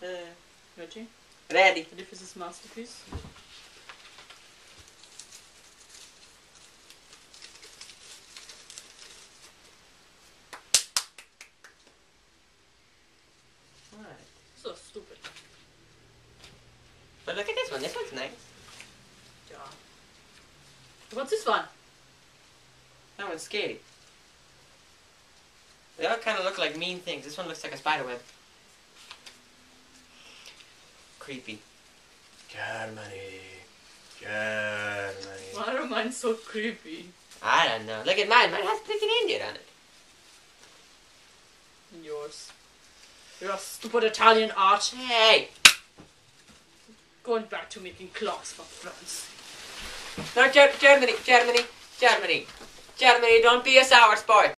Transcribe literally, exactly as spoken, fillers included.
Uh, ready? Ready. Ready for this masterpiece? What? So stupid. But look at this one. This one's nice. Yeah. What's this one? That one's scary. They all kind of look like mean things. This one looks like a spider web. Creepy. Germany. Germany. Why are mine so creepy? I don't know. Look at mine. Mine has freaking Indian on it. And yours. You're a stupid Italian art. Hey! Going back to making clocks for France. No, Ger Germany, Germany, Germany. Germany, don't be a sour sport.